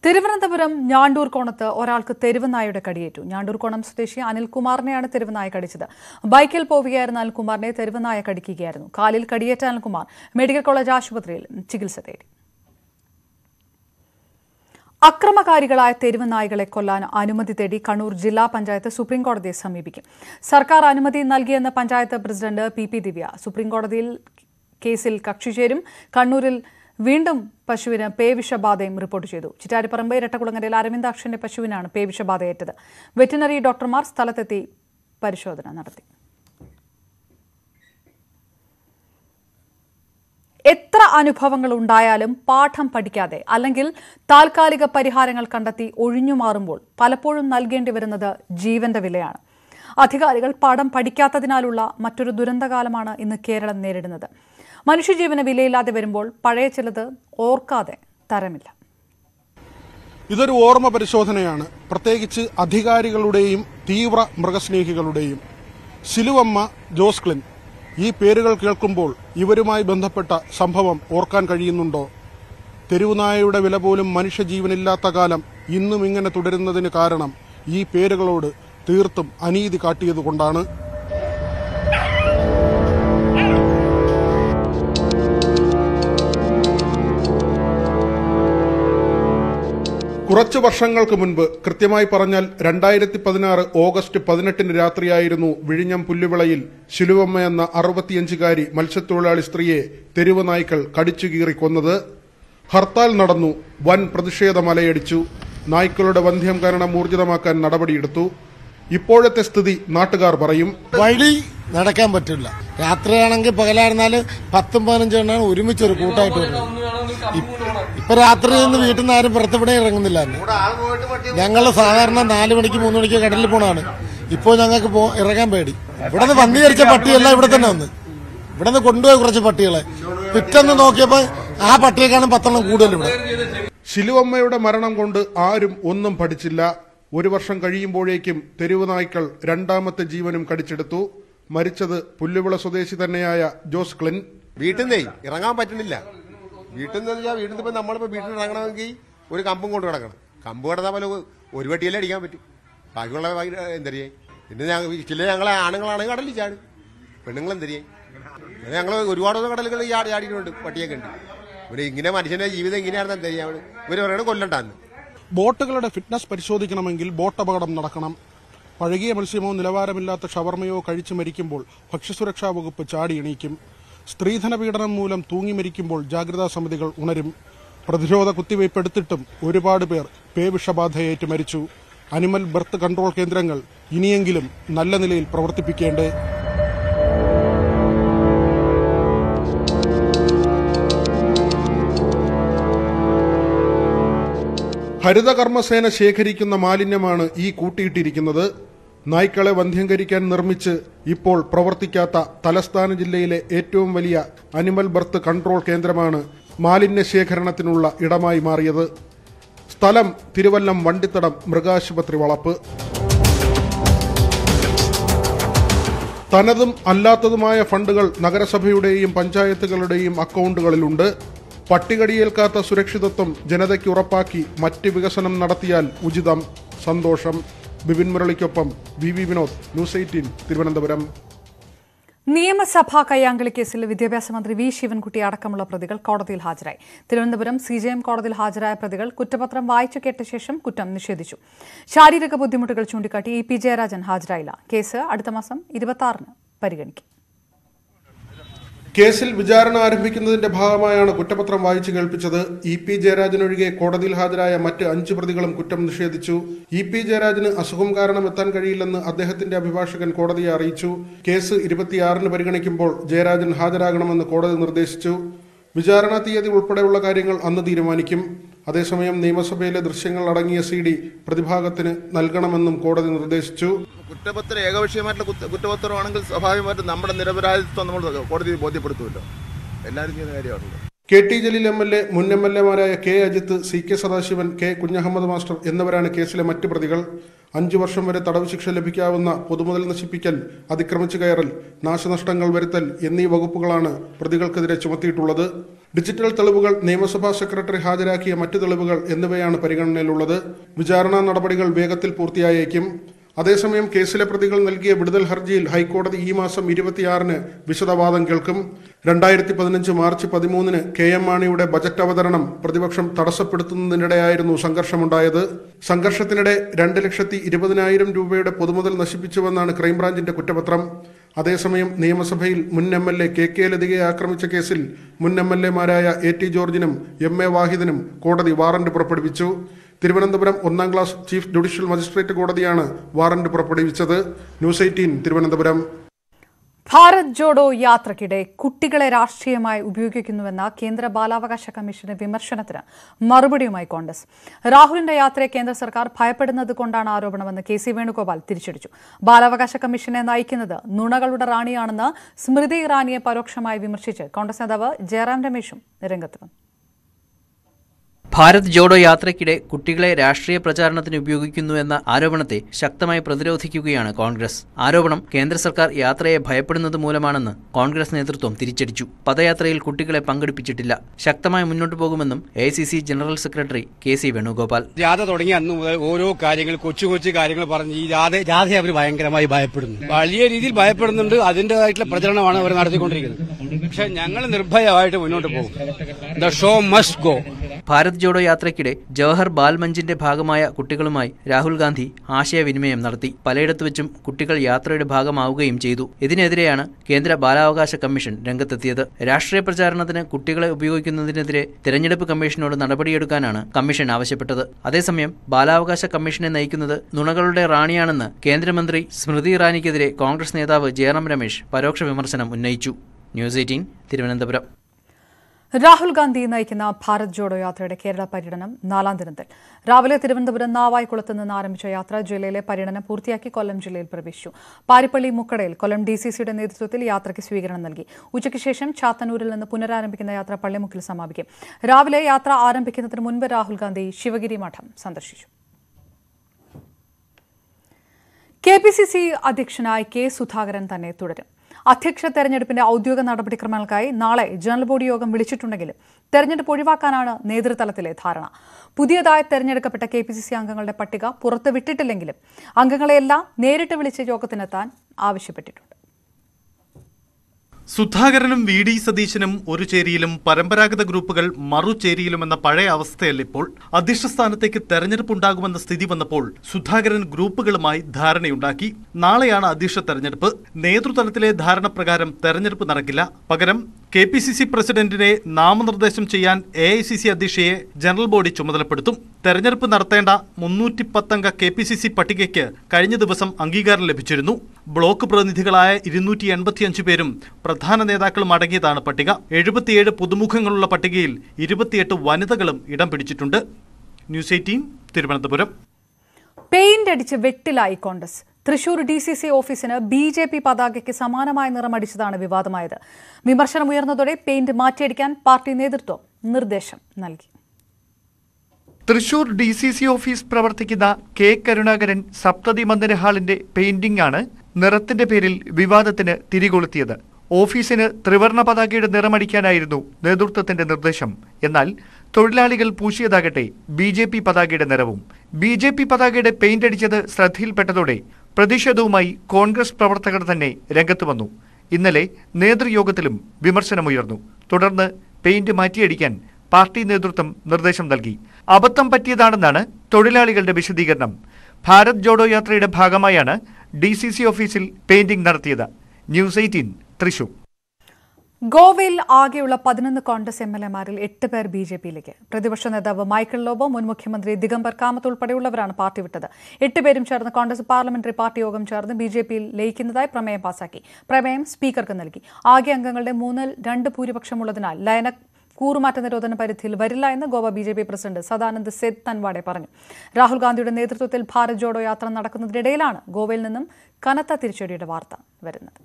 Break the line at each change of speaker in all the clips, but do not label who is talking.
തിരുവനന്തപുരം ഞാണ്ടൂർകോണത്ത് ഒരാൾക്ക് തെരുവുനായയുടെ കടിയേറ്റു. ഞാണ്ടൂർകോണം സ്വദേശി അനിൽകുമാറിനെയാണ് തെരുവുനായ കടിച്ചത്. ബൈക്കിൽ പോവുകയായിരുന്ന അനിൽകുമാറിനെ തെരുവുനായ കടിക്കുകയായിരുന്നു. കാലിൽ കടിയേറ്റ അനിൽകുമാർ മെഡിക്കൽ കോളേജ് ആശുപത്രിയിൽ ചികിത്സ തേടി. അക്രമകാരികളായ തെരുവ് നായകളെ കൊല്ലാൻ അനുമതി തേടി കണ്ണൂർ ജില്ലാ പഞ്ചായത്ത് സുപ്രീംകോടതിയെ സമീപിക്കും. സർക്കാർ അനുമതി നൽകിയെന്ന് പഞ്ചായത്ത് പ്രസിഡന്റ് പി ദിവ്യ. സുപ്രീംകോടതിയിൽ കേസിൽ കക്ഷി ചേരും. കണ്ണൂരിൽ വീണ്ടും പശുവിന് പേവിഷബാധയും റിപ്പോർട്ട് ചെയ്തു. ചിറ്റാരിപ്പറമ്പ് ഇരട്ടക്കുളങ്ങരയിൽ അരവിന്ദാക്ഷന്റെ പശുവിനാണ് പേവിഷബാധയേറ്റത്. വെറ്റിനറി ഡോക്ടർമാർ സ്ഥലത്തെത്തി പരിശോധന നടത്തി. എത്ര അനുഭവങ്ങൾ ഉണ്ടായാലും പാഠം പഠിക്കാതെ അല്ലെങ്കിൽ താൽക്കാലിക പരിഹാരങ്ങൾ കണ്ടെത്തി ഒഴിഞ്ഞുമാറുമ്പോൾ പലപ്പോഴും നൽകേണ്ടി വരുന്നത് ജീവന്റെ വിലയാണ്. അധികാരികൾ പാഠം പഠിക്കാത്തതിനാലുള്ള മറ്റൊരു ദുരന്തകാലമാണ് ഇന്ന് കേരളം നേരിടുന്നത്. മനുഷ്യജീവന് വിലയില്ലാതെ വരുമ്പോൾ പഴയ ചിലത് ഓർക്കാതെ തരമില്ല.
ഇതൊരു ഓർമ്മ പരിശോധനയാണ്, പ്രത്യേകിച്ച് അധികാരികളുടെയും തീവ്ര മൃഗസ്നേഹികളുടെയും. സിലുവമ്മ, ജോസ്ക്ലിൻ, ഈ പേരുകൾ കേൾക്കുമ്പോൾ ഇവരുമായി ബന്ധപ്പെട്ട സംഭവം ഓർക്കാൻ കഴിയുന്നുണ്ടോ? തെരുവുനായയുടെ വില പോലും മനുഷ്യജീവനില്ലാത്ത കാലം ഇന്നും ഇങ്ങനെ തുടരുന്നതിന് കാരണം ഈ പേരുകളോട് തീർത്തും അനീതി കാട്ടിയതുകൊണ്ടാണ്. കുറച്ചു വർഷങ്ങൾക്ക് മുൻപ്, കൃത്യമായി പറഞ്ഞാൽ 2016 ഓഗസ്റ്റ് 18 രാത്രിയായിരുന്നു വിഴിഞ്ഞം പുല്ലുവിളയിൽ ശിലുവമ്മ എന്ന 65-കാരി മത്സ്യത്തൊഴിലാളി സ്ത്രീയെ തെരുവ് നായ്ക്കൾ കടിച്ചുകീറി കൊന്നത്. ഹർത്താൽ നടന്നു, വൻ പ്രതിഷേധം അലയടിച്ചു. നായ്ക്കളുടെ വന്ധ്യംകരണം ഊർജിതമാക്കാൻ നടപടിയെടുത്തു. ഇപ്പോഴത്തെ സ്ഥിതി നാട്ടുകാർ പറയും.
വഴി നടക്കാൻ പറ്റില്ല. രാത്രിയാണെങ്കിൽ പകലായിരുന്നാല് 10-15 എണ്ണാണ് ഒരുമിച്ചൊരു കൂട്ടായിട്ട് വരുന്നത്. ഇപ്പൊ രാത്രി നിന്ന് വീട്ടിൽ നിന്ന് ആരും പുറത്തിവിടെ ഇറങ്ങുന്നില്ല. ഞങ്ങൾ സാധാരണ 4 മണിക്ക് 3 മണിക്ക് കടലിൽ പോണാണ്. ഇപ്പോൾ ഞങ്ങൾക്ക് ഇറങ്ങാൻ പേടി. ഇവിടെ നിന്ന് വന്നി കരിച്ച പട്ടിയെല്ലാം ഇവിടെ തന്നെ വന്ന് ഇവിടെ നിന്ന് കൊണ്ടുപോയി കുറച്ച് പട്ടികളെ പിറ്റെന്ന് നോക്കിയപ്പോ ആ പട്ടിയെക്കാളും 10 കൂടുതൽ ഇവിടെ.
ശിലുവമ്മയുടെ മരണം കൊണ്ട് ആരും ഒന്നും പഠിച്ചില്ല. 1 വർഷം കഴിയുമ്പോഴേക്കും തെരുവ് നായ്ക്കൾ രണ്ടാമത്തെ ജീവനും കടിച്ചെടുത്തു. മരിച്ചത് പുല്ലുവിള സ്വദേശി തന്നെയായ ജോസ്ക്ലിൻ.
വീട്ടിൽ നിന്നേ ഇറങ്ങാൻ പറ്റുന്നില്ല. വീട്ടിൽ നിന്ന് ഇപ്പൊ നമ്മളിപ്പോ വീട്ടിൽ ഇറങ്ങണമെങ്കിൽ ഒരു കമ്പും കൊണ്ട് കിടക്കണം. കമ്പ് കിടന്നാൽ പോലെ ഒരു വട്ടിയല്ലേ അടിക്കാൻ പറ്റും. ബാക്കിയുള്ള എന്തരിയേ. പിന്നെ ഞങ്ങളെ ആണുങ്ങളാണെങ്കിൽ കടലിൽ ചാടും, പെണ്ണുങ്ങൾ എന്തരിയേ. ഞങ്ങൾ ഒരുപാട് കടലുകൾ ചാടിയിട്ടുണ്ട്, പട്ടിയൊക്കെ ഉണ്ട്. ഇവിടെ ഇങ്ങനെ മനുഷ്യന്റെ ജീവിതം ഇങ്ങനെയാണെന്ന് എന്തരിയാ. ഇവര് പറയണത് കൊല്ലണ്ടാന്ന്.
ബോട്ടുകളുടെ ഫിറ്റ്നസ് പരിശോധിക്കണമെങ്കിൽ ബോട്ട് അപകടം നടക്കണം. പഴകിയ മത്സ്യമോ നിലവാരമില്ലാത്ത ഷവർമയോ കഴിച്ചു മരിക്കുമ്പോൾ ഭക്ഷ്യസുരക്ഷാ വകുപ്പ് ചാടി എണീക്കും. സ്ത്രീധന പീഡനം മൂലം തൂങ്ങി മരിക്കുമ്പോൾ ജാഗ്രതാ സമിതികൾ ഉണരും. പ്രതിരോധ കുത്തിവയ്പ് എടുത്തിട്ടും ഒരുപാട് പേർ പേവിഷബാധയേറ്റ് മരിച്ചു. അനിമൽ ബർത്ത് കൺട്രോൾ കേന്ദ്രങ്ങൾ ഇനിയെങ്കിലും നല്ല നിലയിൽ പ്രവർത്തിപ്പിക്കേണ്ടേ? ഹരിതകർമ്മസേന ശേഖരിക്കുന്ന മാലിന്യമാണ് ഈ കൂട്ടിയിട്ടിരിക്കുന്നത്. നായ്ക്കളെ വന്ധ്യംകരിക്കാൻ നിർമ്മിച്ച് ഇപ്പോൾ പ്രവർത്തിക്കാത്ത തലസ്ഥാന ജില്ലയിലെ ഏറ്റവും വലിയ അനിമൽ ബർത്ത് കൺട്രോൾ കേന്ദ്രമാണ് മാലിന്യ ശേഖരണത്തിനുള്ള ഇടമായി മാറിയത്. സ്ഥലം തിരുവല്ലം വണ്ടിത്തടം മൃഗാശുപത്രി വളപ്പ്. തനതും അല്ലാത്തതുമായ ഫണ്ടുകൾ നഗരസഭയുടെയും പഞ്ചായത്തുകളുടെയും അക്കൗണ്ടുകളിലുണ്ട്. പട്ടികടിയേൽക്കാത്ത സുരക്ഷിതത്വം ജനതയ്ക്ക് ഉറപ്പാക്കി മറ്റ് വികസനം നടത്തിയാൽ ഉചിതം. സന്തോഷം. ബിപിൻ മുരളിക്കൊപ്പം വി വിനോദ്, ന്യൂസ് 18, തിരുവനന്തപുരം.
നിയമസഭാ കയ്യാങ്കളി കേസിൽ വിദ്യാഭ്യാസ മന്ത്രി വി ശിവൻകുട്ടി അടക്കമുള്ള പ്രതികൾ കോടതിയിൽ ഹാജരായി. തിരുവനന്തപുരം CJM കോടതിയിൽ ഹാജരായ പ്രതികൾ കുറ്റപത്രം വായിച്ചു കേട്ട ശേഷം കുറ്റം നിഷേധിച്ചു. ശാരീരിക ബുദ്ധിമുട്ടുകൾ ചൂണ്ടിക്കാട്ടി EP ജയരാജൻ ഹാജരായില്ല. കേസ് അടുത്ത മാസം 26-ന് പരിഗണിക്കും.
കേസിൽ വിചാരണ ആരംഭിക്കുന്നതിന്റെ ഭാഗമായാണ് കുറ്റപത്രം വായിച്ചു കേൾപ്പിച്ചത്. EP ജയരാജനൊഴികെ കോടതിയിൽ ഹാജരായ മറ്റ് 5 പ്രതികളും കുറ്റം നിഷേധിച്ചു. EP ജയരാജന് അസുഖം കാരണം എത്താൻ കഴിയില്ലെന്ന് അദ്ദേഹത്തിന്റെ അഭിഭാഷകൻ കോടതിയെ അറിയിച്ചു. കേസ് 26-ന് പരിഗണിക്കുമ്പോൾ ജയരാജൻ ഹാജരാകണമെന്ന് കോടതി നിർദ്ദേശിച്ചു. വിചാരണ തീയതി ഉൾപ്പെടെയുള്ള കാര്യങ്ങൾ അന്ന് തീരുമാനിക്കും. അതേസമയം നിയമസഭയിലെ ദൃശ്യങ്ങൾ അടങ്ങിയ CD പ്രതിഭാഗത്തിന് നൽകണമെന്നും കോടതി നിർദ്ദേശിച്ചു.
കുറ്റപത്രം ഏകപക്ഷീയമായിട്ടുള്ള കുറ്റപത്രമാണെങ്കിൽ സ്വാഭാവികമായിട്ടും നമ്മുടെ നിരപരാധിത്വം നമ്മൾ കോടതി ബോധ്യപ്പെടുത്തുമല്ലോ. എല്ലാവരും ചെയ്യുന്ന കാര്യമാണല്ലോ.
KT ജലീൽ MLA, മുൻ MLA-മാരായ K Ajith, CK Sadasivan, K Kunhammed master എന്നിവരാണ് കേസിലെ മറ്റ് പ്രതികൾ. 5 വർഷം വരെ തടവ് ശിക്ഷ ലഭിക്കാവുന്ന പൊതുമുതൽ നശിപ്പിക്കൽ, അതിക്രമിച്ചു കയറൽ, നാശനഷ്ടങ്ങൾ വരുത്തൽ എന്നീ വകുപ്പുകളാണ് പ്രതികൾക്കെതിരെ ചുമത്തിയിട്ടുള്ളത്. ഡിജിറ്റൽ തെളിവുകൾ, നിയമസഭാ സെക്രട്ടറി ഹാജരാക്കിയ മറ്റ് തെളിവുകൾ എന്നിവയാണ് പരിഗണനയിലുള്ളത്. വിചാരണാ നടപടികൾ വേഗത്തിൽ പൂർത്തിയായേക്കും. അതേസമയം കേസിലെ പ്രതികൾ നൽകിയ വിടുതൽ ഹർജിയിൽ ഹൈക്കോടതി ഈ മാസം 26-ന് വിശദവാദം കേൾക്കും. 2015 മാർച്ച് 13-ന് KM മാണിയുടെ ബജറ്റ് അവതരണം പ്രതിപക്ഷം തടസ്സപ്പെടുത്തുന്നതിനിടെയായിരുന്നു സംഘർഷമുണ്ടായത്. സംഘർഷത്തിനിടെ 2,20,000 രൂപയുടെ പൊതുമുതൽ നശിപ്പിച്ചുവെന്നാണ് ക്രൈംബ്രാഞ്ചിന്റെ കുറ്റപത്രം. അതേസമയം നിയമസഭയിൽ മുൻ MLA KK ലതികയെ ആക്രമിച്ച കേസിൽ മുൻ MLA-മാരായ AT ജോർജിനും MA വാഹിദിനും കോടതി വാറന്റ് പുറപ്പെടുവിച്ചു. തിരുവനന്തപുരം 1ാം ക്ലാസ് ചീഫ് ജുഡീഷ്യൽ മജിസ്ട്രേറ്റ് കോടതിയാണ് വാറന്റ് പുറപ്പെടുവിച്ചത്. ന്യൂസ് 18 തിരുവനന്തപുരം.
ഭാരത് ജോഡോ യാത്രയ്ക്കിടെ കുട്ടികളെ രാഷ്ട്രീയമായി ഉപയോഗിക്കുന്നുവെന്ന കേന്ദ്ര ബാലാവകാശ കമ്മീഷന്റെ വിമർശനത്തിന് മറുപടിയുമായി കോൺഗ്രസ്. രാഹുലിന്റെ യാത്രയെ കേന്ദ്ര സർക്കാർ ഭയപ്പെടുന്നത് കൊണ്ടാണ് ആരോപണമെന്ന് KC വേണുഗോപാൽ തിരിച്ചടിച്ചു. ബാലാവകാശ കമ്മീഷനെ നയിക്കുന്നത് നുണകളുടെ റാണിയാണെന്ന് സ്മൃതി ഇറാനിയെ പരോക്ഷമായി വിമർശിച്ച് കോൺഗ്രസ് നേതാവ് ജയറാം രമേശും രംഗത്ത് വന്നു.
ഭാരത് ജോഡോ യാത്രയ്ക്കിടെ കുട്ടികളെ രാഷ്ട്രീയ പ്രചാരണത്തിന് ഉപയോഗിക്കുന്നുവെന്ന ആരോപണത്തെ ശക്തമായി പ്രതിരോധിക്കുകയാണ് കോൺഗ്രസ്. ആരോപണം കേന്ദ്ര സർക്കാർ യാത്രയെ ഭയപ്പെടുന്നത് മൂലമാണെന്ന് കോൺഗ്രസ് നേതൃത്വം തിരിച്ചടിച്ചു. പദയാത്രയിൽ കുട്ടികളെ പങ്കെടുപ്പിച്ചിട്ടില്ല. ശക്തമായി മുന്നോട്ടു പോകുമെന്നും AICC general secretary KC Venugopal.
ജാഥ തുടങ്ങി അന്ന് മുതൽ ഓരോ കാര്യങ്ങൾ കൊച്ചു കാര്യങ്ങൾ പറഞ്ഞ് ഈ ജാഥയെ അവർ ഭയങ്കരമായി ഭയപ്പെടുന്നു. വലിയ രീതിയിൽ ഭയപ്പെടുന്നുണ്ട്. അതിന്റേതായിട്ടുള്ള പ്രചരണമാണ് അവർ നടത്തിക്കൊണ്ടിരിക്കുന്നത്. പക്ഷെ ഞങ്ങൾ നിർഭയമായിട്ട് മുന്നോട്ട് പോകും. The show must go.
Bharat Jodo യാത്രയ്ക്കിടെ ജവഹർ ബാൽ മഞ്ചിന്റെ ഭാഗമായ കുട്ടികളുമായി രാഹുൽ ഗാന്ധി ആശയവിനിമയം നടത്തി. പലയിടത്തു വെച്ചും കുട്ടികൾ യാത്രയുടെ ഭാഗമാവുകയും ചെയ്തു. ഇതിനെതിരെയാണ് കേന്ദ്ര ബാലാവകാശ കമ്മീഷൻ രംഗത്തെത്തിയത്. രാഷ്ട്രീയ പ്രചാരണത്തിന് കുട്ടികളെ ഉപയോഗിക്കുന്നതിനെതിരെ തെരഞ്ഞെടുപ്പ് കമ്മീഷനോട് നടപടിയെടുക്കാനാണ് കമ്മീഷൻ ആവശ്യപ്പെട്ടത്. അതേസമയം ബാലാവകാശ കമ്മീഷനെ നയിക്കുന്നത് നുണകളുടെ റാണിയാണെന്ന് കേന്ദ്രമന്ത്രി സ്മൃതി ഇറാനിക്കെതിരെ കോൺഗ്രസ് നേതാവ് ജയറാം രമേശ് പരോക്ഷ വിമർശനം ഉന്നയിച്ചു. ന്യൂസ് 18 തിരുവനന്തപുരം.
രാഹുൽ ഗാന്ധി നയിക്കുന്ന ഭാരത് ജോഡോ യാത്രയുടെ കേരള പര്യടനം 4ാം ദിനത്തിൽ. രാവിലെ തിരുവനന്തപുരം നാവായിക്കുളത്ത് നിന്ന് ആരംഭിച്ച യാത്ര ജില്ലയിലെ പര്യടനം പൂർത്തിയാക്കി കൊല്ലം ജില്ലയിൽ പ്രവേശിച്ചു. പാരിപ്പള്ളി മുക്കടയിൽ കൊല്ലം DCCയുടെ നേതൃത്വത്തിൽ യാത്രയ്ക്ക് സ്വീകരണം നൽകി. ഉച്ചയ്ക്ക് ശേഷം ചാത്തന്നൂരിൽ നിന്ന് പുനരാരംഭിക്കുന്ന യാത്ര പള്ളിമുക്കിൽ സമാപിക്കും. രാവിലെ യാത്ര ആരംഭിക്കുന്നതിന് മുൻപ് രാഹുൽ ഗാന്ധി ശിവഗിരി മഠം സന്ദർശിച്ചു. KPCC അധ്യക്ഷനായി K സുധാകരൻ തന്നെ തുടരും. അധ്യക്ഷ തെരഞ്ഞെടുപ്പിന്റെ ഔദ്യോഗിക നടപടിക്രമങ്ങൾക്കായി നാളെ ജനറൽ ബോഡി യോഗം വിളിച്ചിട്ടുണ്ടെങ്കിലും തെരഞ്ഞെടുപ്പ് ഒഴിവാക്കാനാണ് നേതൃതലത്തിലെ ധാരണ. പുതിയതായി തെരഞ്ഞെടുക്കപ്പെട്ട KPCC അംഗങ്ങളുടെ പട്ടിക പുറത്തുവിട്ടിട്ടില്ലെങ്കിലും അംഗങ്ങളെയെല്ലാം നേരിട്ട് വിളിച്ച് യോഗത്തിനെത്താൻ ആവശ്യപ്പെട്ടിട്ടുണ്ട്.
സുധാകരനും VD സതീശനും ഒരു ചേരിയിലും പരമ്പരാഗത ഗ്രൂപ്പുകൾ മറുചേരിയിലുമെന്ന പഴയ അവസ്ഥയല്ലിപ്പോൾ. അധ്യക്ഷ സ്ഥാനത്തേക്ക് തെരഞ്ഞെടുപ്പ് ഉണ്ടാകുമെന്ന സ്ഥിതി വന്നപ്പോൾ സുധാകരൻ ഗ്രൂപ്പുകളുമായി ധാരണയുണ്ടാക്കി. നാളെയാണ് അധ്യക്ഷ തെരഞ്ഞെടുപ്പ്. നേതൃതലത്തിലെ ധാരണ പ്രകാരം തെരഞ്ഞെടുപ്പ് നടക്കില്ല. പകരം KPCC പ്രസിഡന്റിനെ നാമനിർദ്ദേശം ചെയ്യാൻ AICC അധ്യക്ഷയെ ജനറൽ ബോഡി ചുമതലപ്പെടുത്തും. തെരഞ്ഞെടുപ്പ് നടത്തേണ്ട 310 അംഗ KPCC പട്ടികയ്ക്ക് കഴിഞ്ഞ ദിവസം അംഗീകാരം ലഭിച്ചിരുന്നു. ബ്ലോക്ക് പ്രതിനിധികളായ 285 പേരും പ്രധാന നേതാക്കളും അടങ്ങിയതാണ് പട്ടിക. 77 പുതുമുഖങ്ങളുള്ള പട്ടികയിൽ 28 വനിതകളും ഇടം പിടിച്ചിട്ടുണ്ട്. ന്യൂസ് 18 തിരുവനന്തപുരം.
പെയിന്റ് അടിച്ച് വെട്ടിലായി കോൺഗ്രസ്. തൃശൂർ DCC ഓഫീസിന് BJP പതാകയ്ക്ക് സമാനമായ നിറമടിച്ചതാണ് വിവാദമായത്. വിമർശനമുയർന്നതോടെ പെയിന്റ് മാറ്റിയടിക്കാൻ പാർട്ടി നേതൃത്വം നിർദ്ദേശം നൽകി.
തൃശൂർ DCC ഓഫീസ് പ്രവർത്തിക്കുന്ന K കരുണാകരൻ സപ്തതി മന്ദിര ഹാളിന്റെ പെയിന്റിംഗ് ആണ് നിറത്തിന്റെ പേരിൽ വിവാദത്തിന് തിരികൊളുത്തിയത്. ഓഫീസിന് ത്രിവർണ പതാകയുടെ നിറമടിക്കാനായിരുന്നു നേതൃത്വത്തിന്റെ നിർദ്ദേശം. എന്നാൽ തൊഴിലാളികൾ പൂശിയതാകട്ടെ BJP പതാകയുടെ നിറവും. BJP പതാകയുടെ പെയിന്റ് അടിച്ചത് ശ്രദ്ധയിൽപ്പെട്ടതോടെ പ്രതിഷേധവുമായി കോൺഗ്രസ് പ്രവർത്തകർ തന്നെ രംഗത്ത് വന്നു. ഇന്നലെ നേതൃയോഗത്തിലും വിമർശനമുയർന്നു. തുടർന്ന് പെയിന്റ് മാറ്റിയടിക്കാൻ പാർട്ടി നേതൃത്വം നിർദ്ദേശം നൽകി. അബദ്ധം പറ്റിയതാണെന്നാണ് തൊഴിലാളികളുടെ വിശദീകരണം. ഭാരത് ജോഡോ യാത്രയുടെ ഭാഗമായാണ് DCC ഓഫീസിൽ പെയിന്റിംഗ് നടത്തിയത്. ന്യൂസ് 18 തൃശൂർ.
ഗോവയിൽ ആകെയുള്ള 11 കോൺഗ്രസ് MLA-മാരിൽ 8 പേർ BJPയിലേക്ക്. പ്രതിപക്ഷ നേതാവ് മൈക്കിൾ ലോബോ, മുൻ മുഖ്യമന്ത്രി ദിഗംബർ കാമത്ത് ഉൾപ്പെടെയുള്ളവരാണ് പാർട്ടി വിട്ടത്. 8 പേരും ചേർന്ന് കോൺഗ്രസ് പാർലമെന്ററി പാർട്ടി യോഗം ചേർന്ന് BJPയിൽ ലയിക്കുന്നതായി പ്രമേയം പാസാക്കി. പ്രമേയം സ്പീക്കർക്ക് നൽകി. ആകെ അംഗങ്ങളുടെ 3/2 ഭൂരിപക്ഷമുള്ളതിനാൽ ലയന കൂറുമാറ്റ നിരോധന പരിധിയിൽ വരില്ല എന്ന് ഗോവ BJP പ്രസിഡന്റ് സദാനന്ദ് സെത് തൻവാഡെ പറഞ്ഞു. രാഹുൽ ഗാന്ധിയുടെ നേതൃത്വത്തിൽ ഭാരത് ജോഡോ യാത്ര നടക്കുന്നതിനിടയിലാണ് ഗോവയിൽ നിന്നും കനത്ത തിരിച്ചടിയുടെ വാർത്ത വരുന്നത്.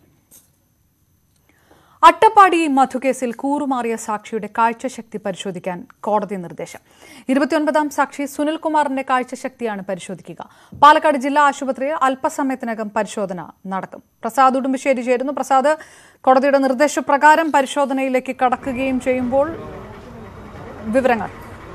അട്ടപ്പാടി മധുകേസിൽ കൂറുമാറിയ സാക്ഷിയുടെ കാഴ്ചശക്തി പരിശോധിക്കാൻ കോടതി നിർദ്ദേശം. 29ാം സാക്ഷി സുനിൽകുമാറിന്റെ കാഴ്ചശക്തിയാണ് പരിശോധിക്കുക. പാലക്കാട് ജില്ലാ ആശുപത്രിയിൽ അല്പസമയത്തിനകം പരിശോധന നടക്കും. പ്രസാദ് ഉടുമ്പശ്ശേരി ചേരുന്നു. പ്രസാദ്, കോടതിയുടെ നിർദ്ദേശപ്രകാരം പരിശോധനയിലേക്ക് കടക്കുകയും ചെയ്യുമ്പോൾ വിവരങ്ങൾ.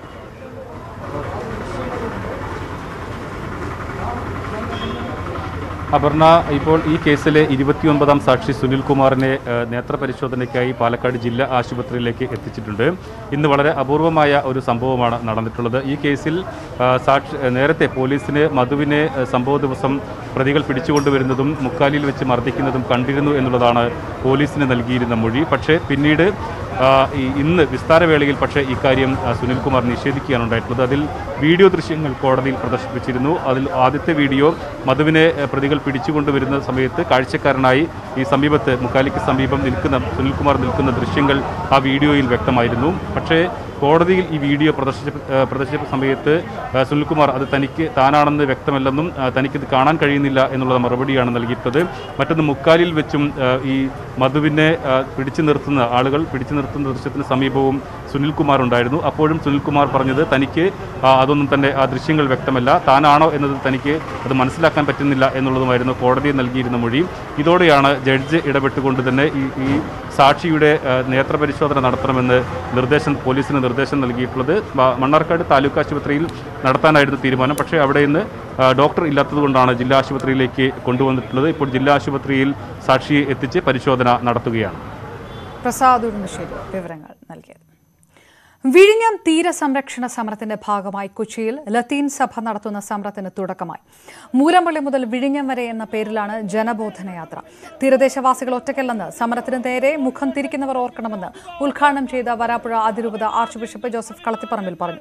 അപർണ, ഇപ്പോൾ ഈ കേസിലെ 29ാം സാക്ഷി സുനിൽകുമാറിനെ നേത്രപരിശോധനയ്ക്കായി പാലക്കാട് ജില്ലാ ആശുപത്രിയിലേക്ക് എത്തിച്ചിട്ടുണ്ട്. ഇന്ന് വളരെ അപൂർവമായ ഒരു സംഭവമാണ് നടന്നിട്ടുള്ളത്. ഈ കേസിൽ നേരത്തെ പോലീസിന് മധുവിനെ സംഭവ ദിവസം പ്രതികൾ പിടിച്ചുകൊണ്ടുവരുന്നതും മുക്കാലിയിൽ വെച്ച് മർദ്ദിക്കുന്നതും കണ്ടിരുന്നു എന്നുള്ളതാണ് പോലീസിന് നൽകിയിരുന്ന മൊഴി. പക്ഷേ പിന്നീട് ഇന്ന് വിസ്താരവേളയിൽ പക്ഷേ ഇക്കാര്യം സുനിൽകുമാർ നിഷേധിക്കുകയാണ് ഉണ്ടായിട്ടുള്ളത്. അതിൽ വീഡിയോ ദൃശ്യങ്ങൾ കോടതിയിൽ പ്രദർശിപ്പിച്ചിരുന്നു. അതിൽ ആദ്യത്തെ വീഡിയോ മധുവിനെ പ്രതികൾ പിടിച്ചുകൊണ്ടുവരുന്ന സമയത്ത് കാഴ്ചക്കാരനായി ഈ സമീപത്ത് മുക്കാലിക്ക് സമീപം സുനിൽകുമാർ നിൽക്കുന്ന ദൃശ്യങ്ങൾ ആ വീഡിയോയിൽ വ്യക്തമായിരുന്നു. പക്ഷേ കോടതിയിൽ ഈ വീഡിയോ പ്രദർശിപ്പിച്ച സമയത്ത് സുനിൽകുമാർ അത് താനാണെന്ന് വ്യക്തമല്ലെന്നും തനിക്കിത് കാണാൻ കഴിയുന്നില്ല എന്നുള്ള മറുപടിയാണ് നൽകിയിട്ടുള്ളത്. മറ്റൊന്ന് മുക്കാലിൽ വെച്ചും ഈ മധുവിനെ പിടിച്ചു നിർത്തുന്ന ദൃശ്യത്തിന് സമീപവും സുനിൽകുമാർ ഉണ്ടായിരുന്നു. അപ്പോഴും സുനിൽകുമാർ പറഞ്ഞത് തനിക്ക് അതൊന്നും തന്നെ ആ ദൃശ്യങ്ങൾ വ്യക്തമല്ല, താനാണോ എന്നത് തനിക്ക് അത് മനസ്സിലാക്കാൻ പറ്റുന്നില്ല എന്നുള്ളതുമായിരുന്നു കോടതി നൽകിയിരുന്ന മൊഴി. ഇതോടെയാണ് ജഡ്ജ് ഇടപെട്ടുകൊണ്ട് തന്നെ ഈ സാക്ഷിയുടെ നേത്രപരിശോധന നടത്തണമെന്ന് പോലീസിന് നിർദ്ദേശം നൽകിയിട്ടുള്ളത്. മണ്ണാർക്കാട് താലൂക്ക് ആശുപത്രിയിൽ നടത്താനായിരുന്നു തീരുമാനം. പക്ഷേ അവിടെ നിന്ന് ഡോക്ടർ ഇല്ലാത്തതുകൊണ്ടാണ് ജില്ലാ ആശുപത്രിയിലേക്ക് കൊണ്ടുവന്നിട്ടുള്ളത്. ഇപ്പോൾ ജില്ലാ ആശുപത്രിയിൽ സാക്ഷിയെ എത്തിച്ച് പരിശോധന നടത്തുകയാണ്.
പ്രസാദ് ഉടുമ്പശ്ശേരി വിവരങ്ങൾ നൽകിയത്. വിഴിഞ്ഞം തീരസംരക്ഷണ സമരത്തിന്റെ ഭാഗമായി കൊച്ചിയിൽ ലത്തീൻ സഭ നടത്തുന്ന സമരത്തിന് തുടക്കമായി. മൂലമ്പള്ളി മുതൽ വിഴിഞ്ഞം വരെ എന്ന പേരിലാണ് ജനബോധന യാത്ര. തീരദേശവാസികൾ ഒറ്റയ്ക്കല്ലെന്ന് സമരത്തിന് നേരെ മുഖം തിരിക്കുന്നവർ ഓർക്കണമെന്ന് ഉദ്ഘാടനം ചെയ്ത വരാപ്പുഴ അതിരൂപത ആർച്ച് ബിഷപ്പ് ജോസഫ് കളത്തിപ്പറമ്പിൽ പറഞ്ഞു.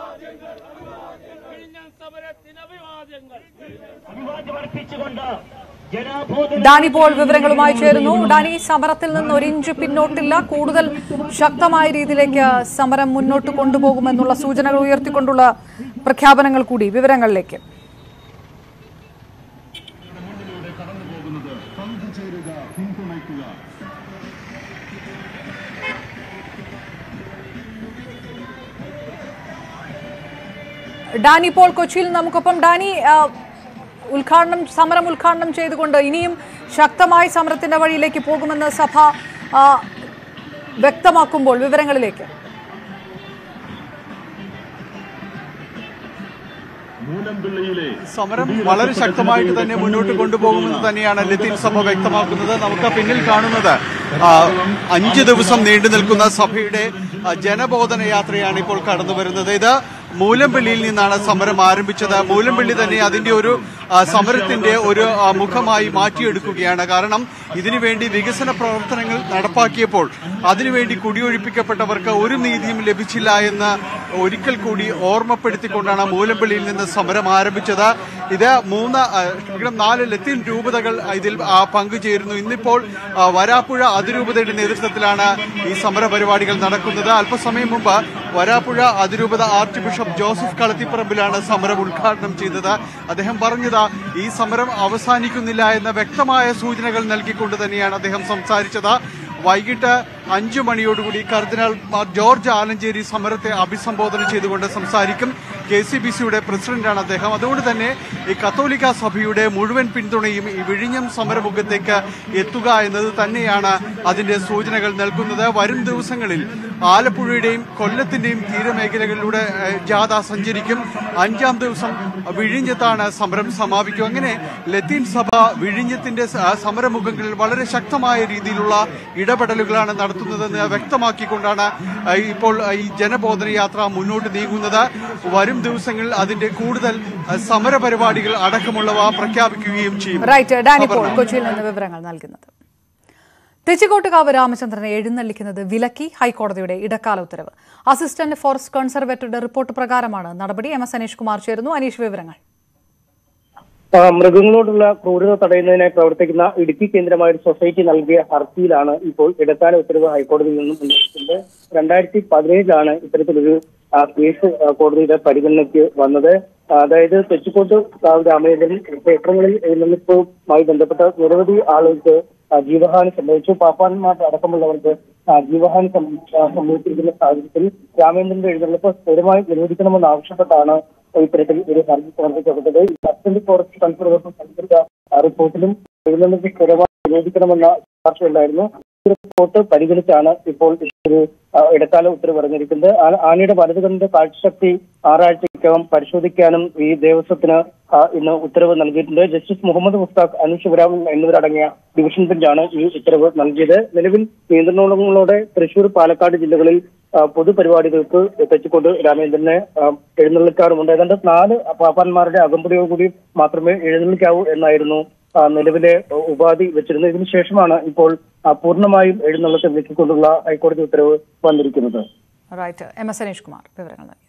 ഡാനി പോൾ വിവരങ്ങളുമായി ചേരുന്നു. ഡാനി, സമരത്തിൽ നിന്ന് ഒരിഞ്ച് പിന്നോട്ടില്ല, കൂടുതൽ ശക്തമായ രീതിയിലേക്ക് സമരം മുന്നോട്ട് കൊണ്ടുപോകുമെന്നുള്ള സൂചനകൾ ഉയർത്തിക്കൊണ്ടുള്ള പ്രഖ്യാപനങ്ങൾ കൂടി. വിവരങ്ങളിലേക്ക്. ഡാനി പോൾ കൊച്ചിയിൽ നമുക്കൊപ്പം. ഡാനി, സമരം ഉദ്ഘാടനം ചെയ്തുകൊണ്ട് ഇനിയും ശക്തമായി സമരത്തിന്റെ വഴിയിലേക്ക് പോകുമെന്ന് സഭ വ്യക്തമാക്കുമ്പോൾ വിവരങ്ങളിലേക്ക്.
സമരം വളരെ ശക്തമായിട്ട് തന്നെ മുന്നോട്ട് കൊണ്ടുപോകുമെന്ന് തന്നെയാണ് ലത്തീൻ സഭ വ്യക്തമാക്കുന്നത്. നമുക്ക് പിന്നിൽ കാണുന്നത് 5 ദിവസം നീണ്ടു നിൽക്കുന്ന സഭയുടെ ജനബോധന യാത്രയാണ് ഇപ്പോൾ കടന്നു വരുന്നത്. ഇത് മൂലമ്പള്ളിയിൽ നിന്നാണ് സമരം ആരംഭിച്ചത്. മൂലമ്പള്ളി തന്നെ അതിന്റെ ഒരു സമരത്തിന്റെ ഒരു മുഖമായി മാറ്റിയെടുക്കുകയാണ്. കാരണം ഇതിനുവേണ്ടി വികസന പ്രവർത്തനങ്ങൾ നടപ്പാക്കിയപ്പോൾ അതിനുവേണ്ടി കുടിയൊഴിപ്പിക്കപ്പെട്ടവർക്ക് ഒരു നീതിയും ലഭിച്ചില്ല എന്ന് ഒരിക്കൽ കൂടി ഓർമ്മപ്പെടുത്തിക്കൊണ്ടാണ് മൂലമ്പള്ളിയിൽ നിന്ന് സമരം ആരംഭിച്ചത്. ഇത് 4 ലത്തീൻ രൂപതകൾ ഇതിൽ പങ്കുചേരുന്നു. ഇന്നിപ്പോൾ വരാപ്പുഴ അതിരൂപതയുടെ നേതൃത്വത്തിലാണ് ഈ സമര പരിപാടികൾ നടക്കുന്നത്. അല്പസമയം മുമ്പ് വരാപ്പുഴ അതിരൂപത ആർച്ച് ബിഷപ്പ് ജോസഫ് കളത്തിപ്പറമ്പിലാണ് സമരം ഉദ്ഘാടനം ചെയ്തത്. അദ്ദേഹം പറഞ്ഞത് ഈ സമരം അവസാനിക്കുന്നില്ല എന്ന വ്യക്തമായ സൂചനകൾ നൽകിക്കൊണ്ട് തന്നെയാണ് അദ്ദേഹം സംസാരിച്ചത്. വൈകിട്ട് 5 മണിയോടുകൂടി കർദിനാൾ മാർ ജോർജ് ആലഞ്ചേരി സമരത്തെ അഭിസംബോധന ചെയ്തുകൊണ്ട് സംസാരിക്കും. KCBCയുടെ പ്രസിഡന്റാണ് അദ്ദേഹം. അതുകൊണ്ട് തന്നെ ഈ കത്തോലിക്ക സഭയുടെ മുഴുവൻ പിന്തുണയും ഈ വിഴിഞ്ഞം സമരമുഖത്തേക്ക് എത്തുക എന്നത് തന്നെയാണ് അതിന്റെ സൂചനകൾ നൽകുന്നത്. വരും ദിവസങ്ങളിൽ ആലപ്പുഴയുടെയും കൊല്ലത്തിന്റെയും തീരമേഖലകളിലൂടെ ജാഥ സഞ്ചരിക്കും. 5ാം ദിവസം വിഴിഞ്ഞത്താണ് സമരം സമാപിക്കും. അങ്ങനെ ലത്തീൻ സഭ വിഴിഞ്ഞത്തിന്റെ സമരമുഖങ്ങളിൽ വളരെ ശക്തമായ രീതിയിലുള്ള ഇടപെടലുകളാണ് നടത്തുന്നതെന്ന് വ്യക്തമാക്കിക്കൊണ്ടാണ് ഇപ്പോൾ ഈ ജനബോധന യാത്ര മുന്നോട്ട് നീങ്ങുന്നത്. വരും ദിവസങ്ങളിൽ അതിന്റെ കൂടുതൽ സമര പരിപാടികൾ അടക്കമുള്ളവ പ്രഖ്യാപിക്കുകയും ചെയ്യും.
കൊച്ചിയിൽ നിന്ന് വിവരങ്ങൾ നൽകുന്നത്. തെച്ചിക്കോട്ടുകാവ് രാമചന്ദ്രനെ എഴുന്നള്ളിക്കുന്നത് വിലക്കി ഹൈക്കോടതിയുടെ ഇടക്കാല ഉത്തരവ്. അസിസ്റ്റന്റ് ഫോറസ്റ്റ് കൺസർവേറ്ററുടെ റിപ്പോർട്ട് പ്രകാരമാണ് നടപടി. MS അനീഷ് കുമാർ ചേരുന്നു. അനീഷ്, വിവരങ്ങൾ.
മൃഗങ്ങളോടുള്ള ക്രൂരത തടയുന്നതിനായി പ്രവർത്തിക്കുന്ന ഇടുക്കി കേന്ദ്രമായ ഒരു സൊസൈറ്റി നൽകിയ ഹർജിയിലാണ് ഇപ്പോൾ ഇടക്കാല ഉത്തരവ് ഹൈക്കോടതിയിൽ നിന്നും ഉന്നയിക്കുന്നത്. 2017 ഇത്തരത്തിലൊരു കേസ് കോടതിയുടെ പരിഗണനയ്ക്ക് വന്നത്. അതായത് തെച്ചിക്കോട്ട് രാമചന്ദ്രൻ ക്ഷേത്രങ്ങളിൽ എഴുന്നള്ളിപ്പുമായി ബന്ധപ്പെട്ട നിരവധി ആളുകൾക്ക് ജീവഹാനി സംഭവിച്ചു. പാപ്പാന്മാർ അടക്കമുള്ളവർക്ക് ജീവഹാനി സംഭവിച്ചിരിക്കുന്ന സാഹചര്യത്തിൽ രാമചന്ദ്രന്റെ എഴുന്നള്ളിപ്പ് സ്ഥിരമായി നിരോധിക്കണമെന്ന് ആവശ്യപ്പെട്ടാണ് ഇത്തരത്തിൽ ഒരു ഹർജി സമർപ്പിക്കപ്പെട്ടത്. അസിസ്റ്റന്റ് ഫോറസ്റ്റ് കൺസർവേറ്റർ സമർപ്പിച്ച റിപ്പോർട്ടിലും എഴുന്നള്ളിപ്പ് സ്ഥിരമായി നിരോധിക്കണമെന്ന ശുപാർശ ഉണ്ടായിരുന്നു. റിപ്പോർട്ട് പരിഗണിച്ചാണ് ഇപ്പോൾ ഒരു ഇടക്കാല ഉത്തരവ് ഇറങ്ങിയിരിക്കുന്നത്. ആനയുടെ വലതുകണ്ണിന്റെ കാഴ്ചശക്തി 6 ആഴ്ചയ്ക്കകം പരിശോധിക്കാനും ഈ ദേവസ്വത്തിന് ഇന്ന് ഉത്തരവ് നൽകിയിട്ടുണ്ട്. ജസ്റ്റിസ് മുഹമ്മദ് മുസ്താഖ്, അനു ശിവരാമൻ എന്നിവരടങ്ങിയ ഡിവിഷൻ ബെഞ്ചാണ് ഈ ഉത്തരവ് നൽകിയത്. നിലവിൽ നിയന്ത്രണങ്ങളോടെ തൃശൂർ, പാലക്കാട് ജില്ലകളിൽ പൊതുപരിപാടികൾക്ക് തെച്ചിക്കോട് രാമേന്ദ്രനെ എഴുന്നള്ളിക്കാറുമുണ്ട്. ഏതാണ്ട് 4 പാപ്പാന്മാരുടെ അകമ്പടിയോടുകൂടി മാത്രമേ എഴുന്നള്ളിക്കാവൂ എന്നായിരുന്നു നിലവിലെ ഉപാധി വെച്ചിരുന്നത്. ഇതിനുശേഷമാണ് ഇപ്പോൾ പൂർണ്ണമായും എഴുന്നള്ളത്ത് വിലക്കിക്കൊണ്ടുള്ള ഹൈക്കോടതി ഉത്തരവ് വന്നിരിക്കുന്നത്.
റൈറ്റ്. MS അനീഷ് കുമാർ വിവരങ്ങൾ.